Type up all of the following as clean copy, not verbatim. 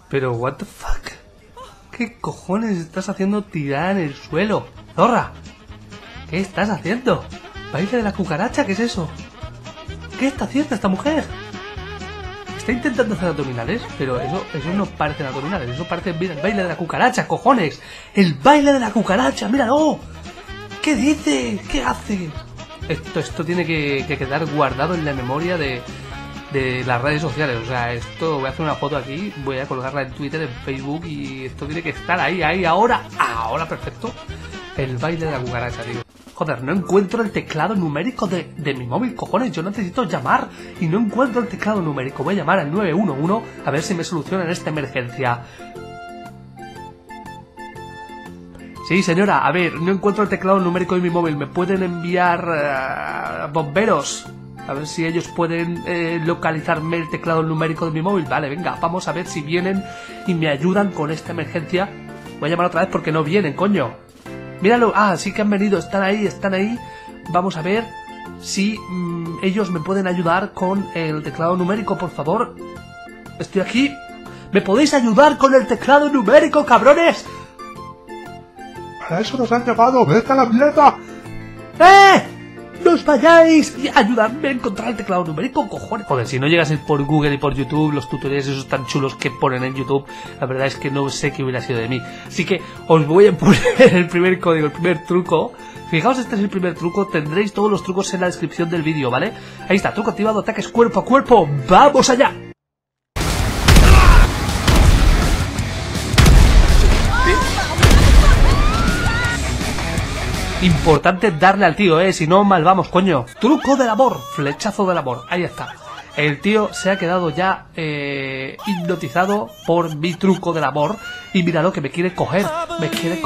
Pero, what the fuck? ¿Qué cojones estás haciendo tirada en el suelo? ¡Zorra! ¿Qué estás haciendo? ¿Baile de la cucaracha? ¿Qué es eso? ¿Qué está haciendo esta mujer? Está intentando hacer abdominales, pero eso no parece abdominales, eso parece, mira, el baile de la cucaracha, cojones. ¡El baile de la cucaracha! ¡Míralo! ¿Qué dice? ¿Qué hace? Esto tiene que quedar guardado en la memoria de las redes sociales. O sea, esto, voy a hacer una foto aquí, voy a colgarla en Twitter, en Facebook, y esto tiene que estar ahí, ahora, perfecto. El baile de la cucaracha, tío. Joder, no encuentro el teclado numérico de mi móvil, cojones. Yo necesito llamar y no encuentro el teclado numérico. Voy a llamar al 911 a ver si me solucionan esta emergencia. Sí, señora, a ver, no encuentro el teclado numérico de mi móvil. ¿Me pueden enviar bomberos? A ver si ellos pueden localizarme el teclado numérico de mi móvil. Vale, venga, vamos a ver si vienen y me ayudan con esta emergencia. Voy a llamar otra vez porque no vienen, coño. Míralo, sí que han venido, están ahí. Vamos a ver si ellos me pueden ayudar con el teclado numérico, por favor. Estoy aquí. ¿Me podéis ayudar con el teclado numérico, cabrones? Para eso nos han llamado, ¡vete a la mierda! ¡No os vayáis! ¡Ayudadme a encontrar el teclado numérico, cojones! Joder, si no llegas a ir por Google y por YouTube, los tutoriales esos tan chulos que ponen en YouTube, la verdad es que no sé qué hubiera sido de mí. Así que os voy a poner el primer código, el primer truco. Fijaos, este es el primer truco, tendréis todos los trucos en la descripción del vídeo, ¿vale? Ahí está, truco activado, ataques cuerpo a cuerpo, ¡vamos allá! Importante darle al tío, si no mal vamos, coño. Truco del amor, flechazo del amor, ahí está. El tío se ha quedado ya hipnotizado por mi truco del amor. Y míralo que me quiere coger, me quiere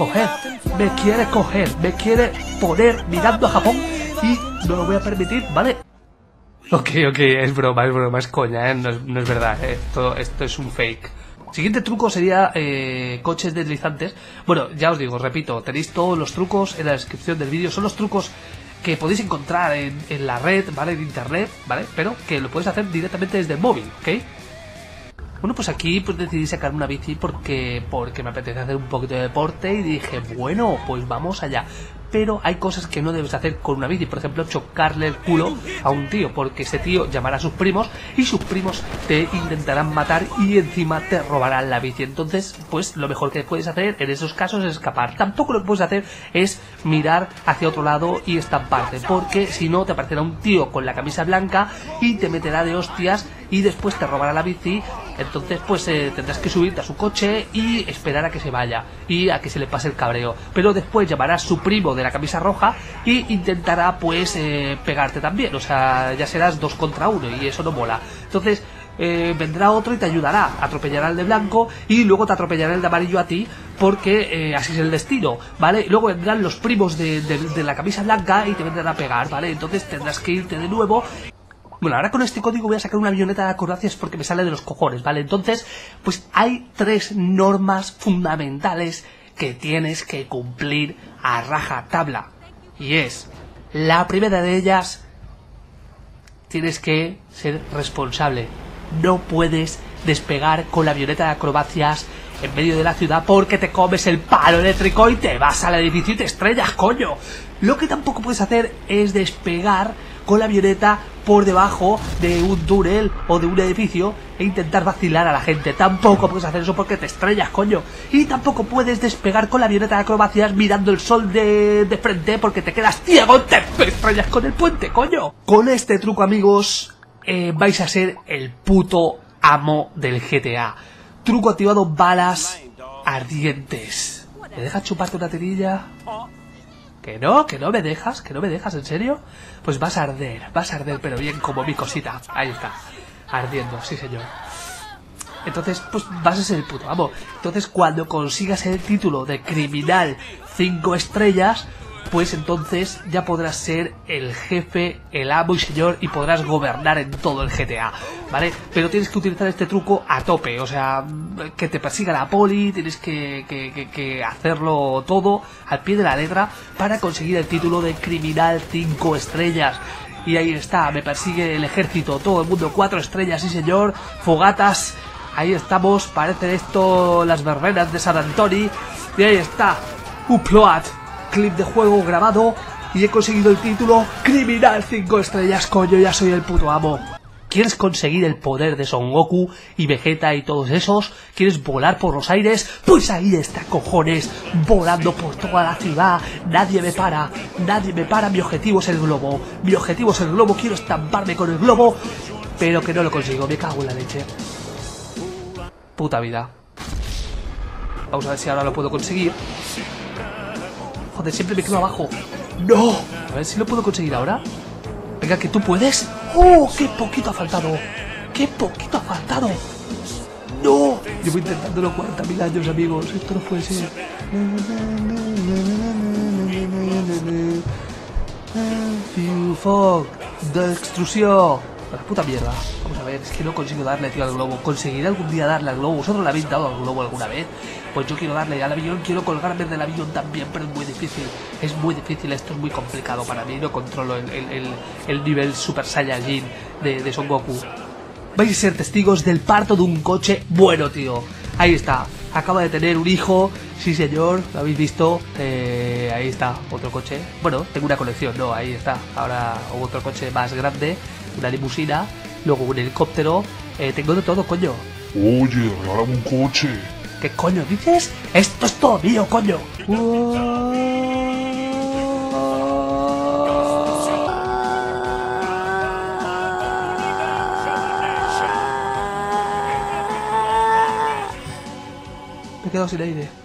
poner mirando a Japón. Y no lo voy a permitir, ¿vale? Ok, es broma, es coña, no es verdad, esto es un fake. Siguiente truco sería coches deslizantes. Bueno, ya os digo, repito, tenéis todos los trucos en la descripción del vídeo. Son los trucos que podéis encontrar en la red, ¿vale? En internet, ¿vale? Pero que lo podéis hacer directamente desde el móvil, ¿ok? Bueno, pues aquí pues decidí sacar una bici porque me apetece hacer un poquito de deporte y dije, bueno, pues vamos allá. Pero hay cosas que no debes hacer con una bici, por ejemplo, chocarle el culo a un tío, porque ese tío llamará a sus primos y sus primos te intentarán matar y encima te robarán la bici. Entonces, pues lo mejor que puedes hacer en esos casos es escapar. Tampoco lo que puedes hacer es mirar hacia otro lado y estamparte, porque si no te aparecerá un tío con la camisa blanca y te meterá de hostias y después te robará la bici. Entonces pues tendrás que subirte a su coche y esperar a que se vaya y a que se le pase el cabreo, pero después llamará a su primo de la camisa roja y intentará pues pegarte también, o sea, ya serás 2 contra 1 y eso no mola. Entonces vendrá otro y te ayudará, atropellará al de blanco y luego te atropellará el de amarillo a ti, porque así es el destino, ¿vale? Luego vendrán los primos de la camisa blanca y te vendrán a pegar, ¿vale? Entonces tendrás que irte de nuevo. Bueno, ahora con este código voy a sacar una avioneta de acrobacias porque me sale de los cojones, ¿vale? Entonces, pues hay 3 normas fundamentales que tienes que cumplir a rajatabla. Y es, la primera de ellas, tienes que ser responsable. No puedes despegar con la avioneta de acrobacias en medio de la ciudad porque te comes el palo eléctrico y te vas al edificio y te estrellas, coño. Lo que tampoco puedes hacer es despegar con la avioneta por debajo de un túnel o de un edificio e intentar vacilar a la gente. Tampoco puedes hacer eso porque te estrellas, coño. Y tampoco puedes despegar con la avioneta de acrobacias mirando el sol de frente porque te quedas ciego y te estrellas con el puente, coño. Con este truco, amigos, vais a ser el puto amo del GTA. Truco activado, balas ardientes. ¿Me dejas chuparte una tirilla? Que no me dejas, ¿en serio? Pues vas a arder, pero bien como mi cosita. Ahí está, ardiendo, sí señor. Entonces, pues vas a ser el puto amo. Entonces, cuando consigas el título de criminal 5 estrellas, pues entonces ya podrás ser el jefe, el amo y señor y podrás gobernar en todo el GTA, ¿vale? Pero tienes que utilizar este truco a tope, o sea, que te persiga la poli, tienes que hacerlo todo al pie de la letra para conseguir el título de criminal 5 estrellas. Y ahí está, me persigue el ejército, todo el mundo 4 estrellas, sí señor, fogatas Ahí estamos, parece esto las verbenas de San Antoni. Y ahí está, upload, clip de juego grabado. Y he conseguido el título Criminal 5 estrellas, coño, ya soy el puto amo. ¿Quieres conseguir el poder de Son Goku y Vegeta y todos esos? ¿Quieres volar por los aires? Pues ahí está, cojones, volando por toda la ciudad. Nadie me para, mi objetivo es el globo. Mi objetivo es el globo, quiero estamparme con el globo, pero que no lo consigo, me cago en la leche. Puta vida. Vamos a ver si ahora lo puedo conseguir. Joder, siempre me quedo abajo. ¡No! A ver si lo puedo conseguir ahora. Venga, que tú puedes. ¡Oh! ¡Qué poquito ha faltado! ¡Qué poquito ha faltado! ¡No! Llevo intentándolo 40.000 años, amigos. Esto no puede ser. Fog de extrusión. La puta mierda. Vamos a ver, es que no consigo darle, tío, al globo. ¿Conseguiré algún día darle al globo? ¿Vosotros le habéis dado al globo alguna vez? Pues yo quiero darle al avión, quiero colgarme del avión también, pero es muy difícil. Es muy difícil, esto es muy complicado para mí. No controlo el nivel Super Saiyajin de Son Goku. Vais a ser testigos del parto de un coche bueno, tío. Ahí está, acaba de tener un hijo. Sí, señor, lo habéis visto. Ahí está, otro coche. Bueno, tengo una colección, no, ahí está. Ahora otro coche más grande, una limusina, luego un helicóptero. Tengo de todo, coño. Oye, regálame un coche. ¿Qué coño dices? Esto es todo mío, coño. Me he quedado sin aire.